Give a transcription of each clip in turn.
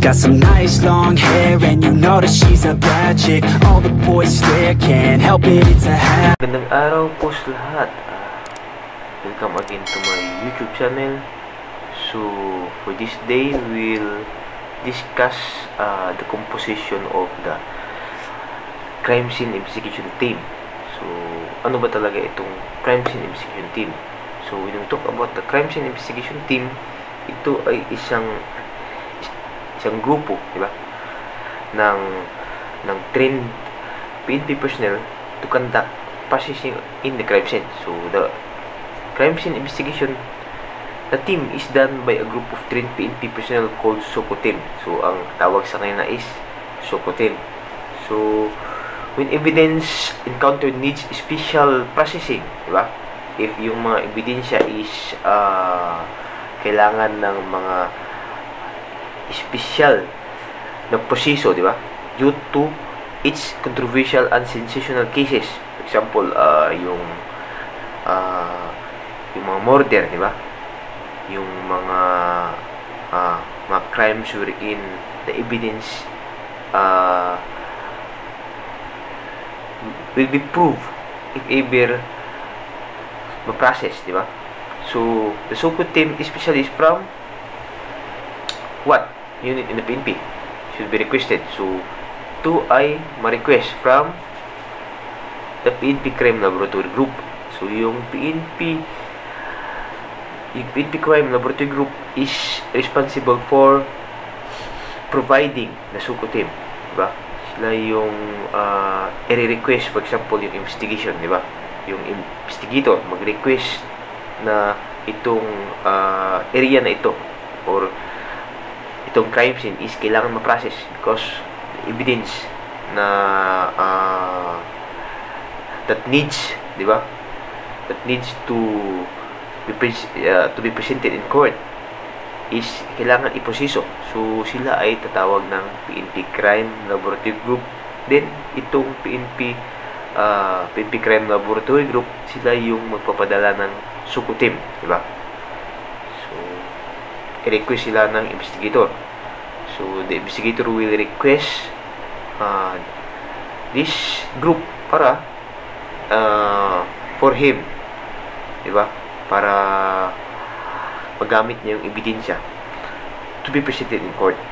got some nice long hair, and you know that she's a bad chick. All the boys stare, can't help it, it's a habit. Magandang araw po sa lahat. Welcome again to my YouTube channel. So, for this day, we'll discuss the composition of the crime scene investigation team. So, ano ba talaga itong crime scene investigation team? So, when we talk about the crime scene investigation team, ito ay isang grupo, di ba? ng trained PNP personnel to conduct processing in the crime scene. So, the crime scene investigation, the team is done by a group of trained PNP personnel called SOCO team. So, ang tawag sa kanila is SOCO team. So, when evidence encountered needs special processing, di ba? If yung mga ebidensya is kailangan ng mga special na proseso, di ba? Due to its controversial and sensational cases. For example, yung mga murder, di ba? Yung mga crimes wherein the evidence will be proved if ever ma-process, di ba? So, the SOCO team especially is from what unit in the PNP should be requested. So, 2 ay ma-request from the PNP Crime Laboratory Group. So, yung PNP Crime Laboratory Group is responsible for providing the SOCO team, diba? Sila yung i-request, for example, yung investigation, diba? Yung investigator mag-request na itong area na ito or itong crime scene is kailangan ma-process because the evidence na that needs, di ba? That needs to be presented in court is kailangan iproseso. So, sila ay tatawag ng PNP Crime Laboratory Group. Then, itong PNP Crime Laboratory Group, sila yung magpapadala ng SOCO team, di ba? So, i-request sila ng investigator. So, the investigator will request this group para for him, di ba? Para magamit niya yung ebidensya to be presented in court.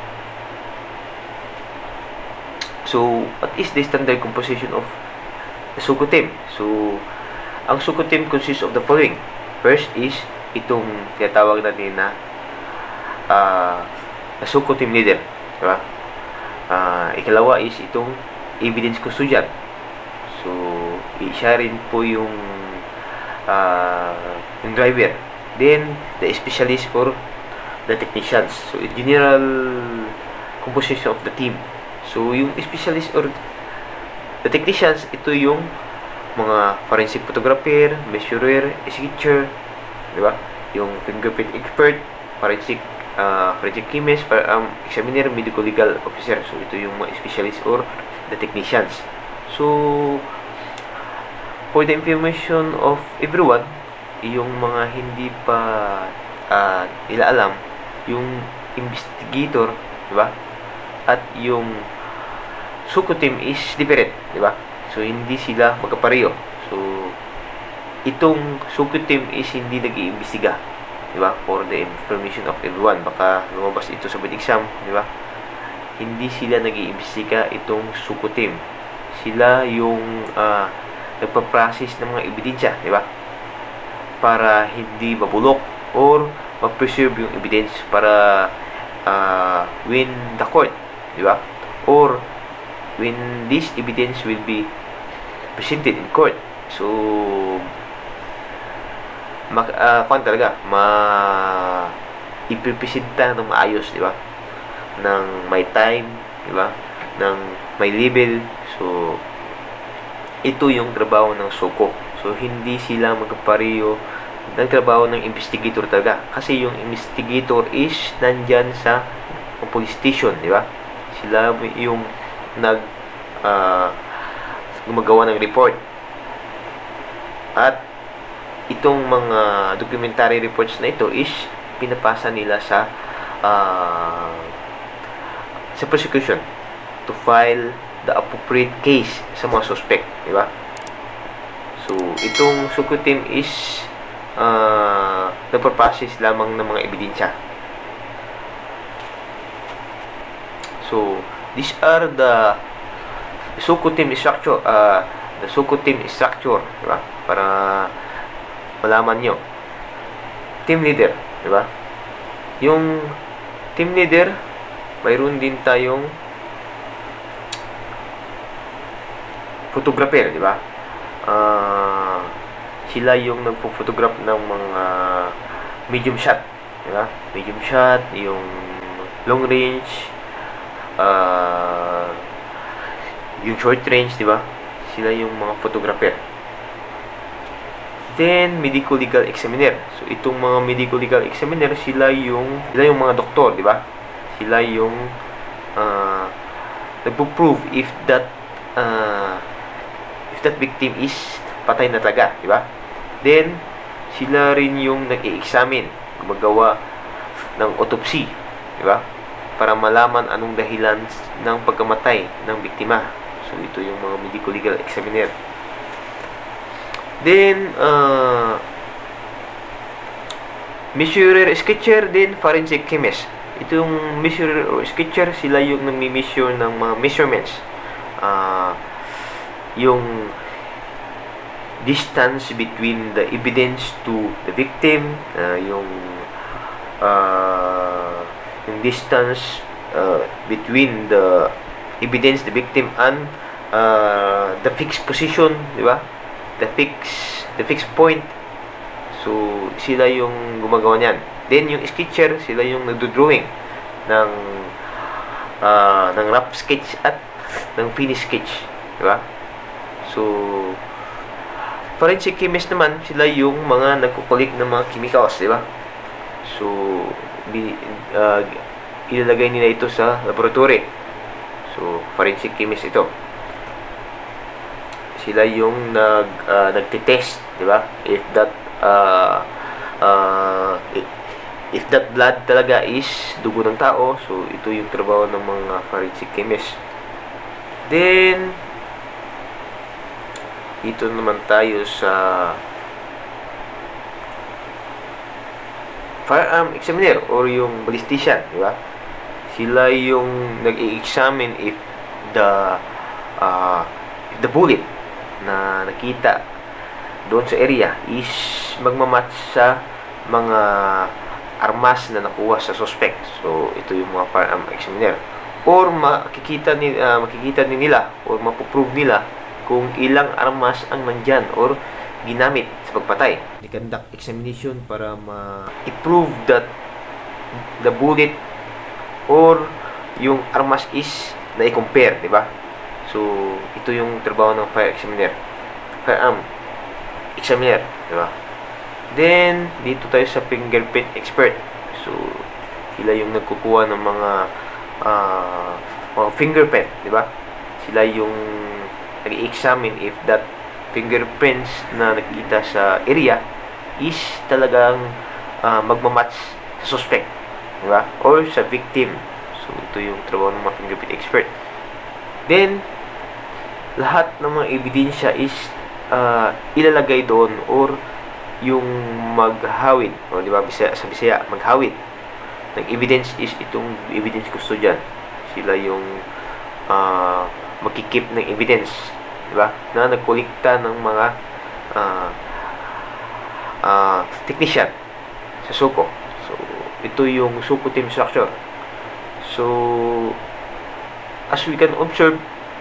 So, what is the standard composition of the SOCO team? So, ang SOCO team consists of the following. First is itong tinatawag natin na SOCO team leader, diba? Ikalawa is itong evidence custodian. So, siya rin po yung driver. Then, the specialist for the technicians. So, general composition of the team. So, yung specialist or the technicians, ito yung mga forensic photographer, measurer, sketcher, di ba? Yung fingerprint expert, forensic chemist, examiner, medical legal officer. So, ito yung mga specialist or the technicians. So, for the information of everyone, yung mga hindi pa nila alam, yung investigator, di ba? At yung SOCO team is different, di ba? So, hindi sila magkapareho. So, itong SOCO team is hindi nag-iimbestiga, di ba? For the information of everyone. Baka lumabas ito sa board exam, di ba? Hindi sila nag-iimbestiga itong SOCO team. Sila yung nagpa-process ng mga ebidensya, di ba? Para hindi mabulok or ma-preserve yung evidence para win the court, di ba? Or when this evidence will be presented in court. So, ipipresenta ng maayos, di ba? Ng may time, di ba? Ng may level. So, ito yung trabaho ng SOCO. So, hindi sila magkapareho ng trabaho ng investigator talaga. Kasi yung investigator is nandyan sa police station, di ba? Sila yung gumagawa ng report. At itong mga documentary reports na ito is pinapasa nila sa sa prosecution to file the appropriate case sa mga suspect, di ba? So, itong SOCO team is nagpaprocess lamang ng mga ebidensya. So, these are the SOCO team structure, the SOCO team structure, di ba? Para malaman nyo. Team leader, di ba? Yung team leader, mayroon din tayong photographer, di ba? Sila yung nagpo-photograph ng mga medium shot, di ba? Medium shot, yung long range, yung short range, di ba? Sila yung mga photographer. Then, medico-legal examiner. So, itong mga medico-legal examiner, sila yung mga doktor, di ba? Sila yung nagpo-prove if that victim is patay na talaga, di ba? Then, sila rin yung nag-i-examine, gumagawa ng autopsy, di ba? Para malaman anong dahilan ng pagkamatay ng biktima. So, ito yung mga medico-legal examiner. Then, measurer, sketcher, then forensic chemist. Itong measurer or sketcher, sila yung nagmi-measure ng mga measurements. Yung distance between the evidence to the victim, yung distance between the evidence, the victim, and the fixed position, di ba? The fixed point. So, sila yung gumagawa niyan. Then, yung sketcher, sila yung nagdo-drawing ng rough sketch at ng finished sketch, di ba? So, forensic chemist naman, sila yung mga nagkukulik ng mga chemicals, di ba? So, ilalagay nila ito sa laboratory. So, forensic chemist ito. Sila yung nagte-test, di ba? If that blood talaga is dugo ng tao, so ito yung trabaho ng mga forensic chemist. Then, dito naman tayo sa firearm examiner or yung ballistician, di ba? Sila yung nag-i-examine if the bullet na nakita doon sa area is magmamatch sa mga armas na nakuha sa suspect. So, ito yung mga firearm examiner. Or makikita nila or mapuprove nila kung ilang armas ang nandyan or ginamit sa pagpatay. I-conduct examination para ma-prove that the bullet or yung armas is na-compare, di ba? So, ito yung trabaho ng firearm examiner, di ba? Then, dito tayo sa fingerprint expert. So, sila yung nagkukuha ng mga fingerprint, di ba? Sila yung nag-i-examine if that fingerprints na nakita sa area is talagang magmamatch sa suspect, di ba? Or sa victim. So, ito yung trabaho ng mga fingerprint expert. Then, lahat ng mga ebidensya is ilalagay doon or yung maghawid, o di ba, sa Bisaya, maghawid ng evidence is itong evidence custodian. Sila yung magkikip ng evidence, di ba, na nagkolekta ng mga technician sa SOCO. So, ito yung SOCO team structure. So, as we can observe,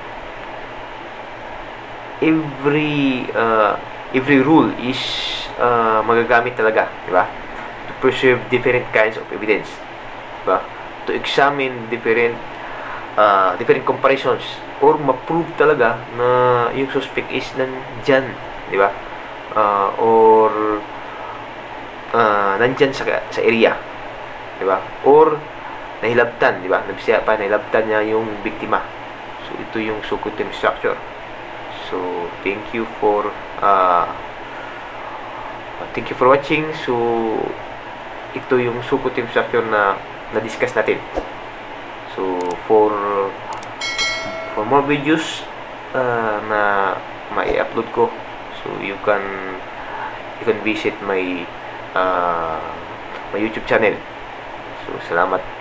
every rule is magagamit talaga, di ba? To preserve different kinds of evidence, di ba? To examine different comparisons or ma-prove talaga na yung suspect is nandyan, di ba? Or nandyan sa area, di ba? Or nahilabtan, di ba? Nabisaya pa, nahilabtan niya yung biktima. So, ito yung SOCO team structure. So, thank you for watching. So, ito yung SOCO team structure na na-discuss natin. So, So for more videos na mai-upload ko, so you can visit my my YouTube channel. So salamat.